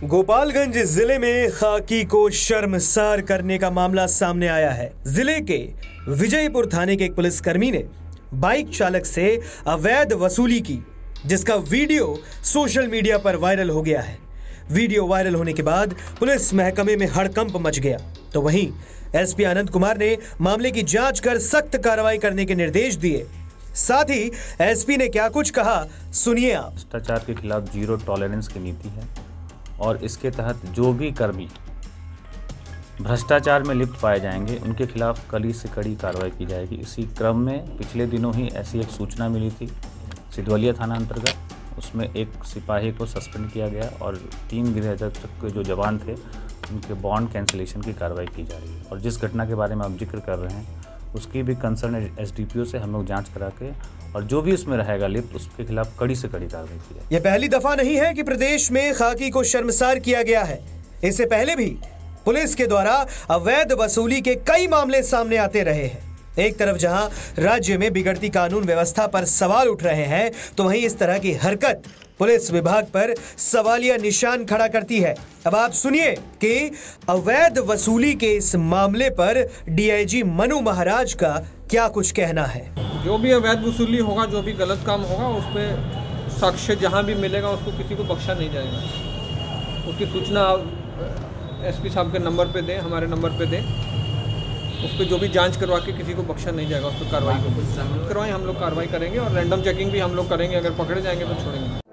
गोपालगंज जिले में खाकी को शर्मसार करने का मामला सामने आया है। जिले के विजयपुर थाने के एक पुलिसकर्मी ने बाइक चालक से अवैध वसूली की, जिसका वीडियो सोशल मीडिया पर वायरल हो गया है। वीडियो वायरल होने के बाद पुलिस महकमे में हड़कंप मच गया। तो वहीं एसपी आनंद कुमार ने मामले की जांच कर सख्त कार्रवाई करने के निर्देश दिए। साथ ही एसपी ने क्या कुछ कहा, सुनिए आप। भ्रष्टाचार के खिलाफ जीरो टॉलरेंस की नीति है और इसके तहत जो भी कर्मी भ्रष्टाचार में लिप्त पाए जाएंगे उनके खिलाफ कड़ी से कड़ी कार्रवाई की जाएगी। इसी क्रम में पिछले दिनों ही ऐसी एक सूचना मिली थी सिद्धवलिया थाना अंतर्गत, उसमें एक सिपाही को सस्पेंड किया गया और 3 गृह रक्षक के जो जवान थे उनके बॉन्ड कैंसिलेशन की कार्रवाई की जा रही है। और जिस घटना के बारे में आप जिक्र कर रहे हैं उसकी भी कंसर्न एसडीपीओ से हम लोग जांच करा के और जो भी उसमें रहेगा लिप्त उसके खिलाफ कड़ी से कड़ी कार्रवाई की जाए। यह पहली दफा नहीं है कि प्रदेश में खाकी को शर्मसार किया गया है। इससे पहले भी पुलिस के द्वारा अवैध वसूली के कई मामले सामने आते रहे हैं। एक तरफ जहां राज्य में बिगड़ती कानून व्यवस्था पर सवाल उठ रहे हैं, तो वहीं इस तरह की हरकत पुलिस विभाग पर सवालिया निशान खड़ा करती है। अब आप सुनिए कि अवैध वसूली के इस मामले पर डीआईजी मनु महाराज का क्या कुछ कहना है। जो भी अवैध वसूली होगा, जो भी गलत काम होगा, उस पर साक्ष्य जहां भी मिलेगा उसको किसी को बख्शा नहीं जाएगा। उसकी सूचना एसपी साहब के नंबर पे दें, हमारे नंबर पे दें। उस पर जो भी जांच करवा के किसी को बख्शा नहीं जाएगा, उस पर कार्रवाई करवाएं। हम लोग कार्रवाई करेंगे और रैंडम चेकिंग भी हम लोग करेंगे। अगर पकड़े जाएंगे तो छोड़ेंगे।